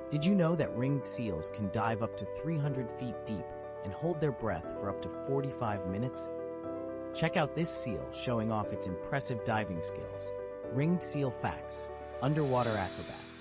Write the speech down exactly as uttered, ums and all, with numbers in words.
Did you know that ringed seals can dive up to three hundred feet deep and hold their breath for up to forty-five minutes? Check out this seal showing off its impressive diving skills. Ringed seal facts, underwater acrobat.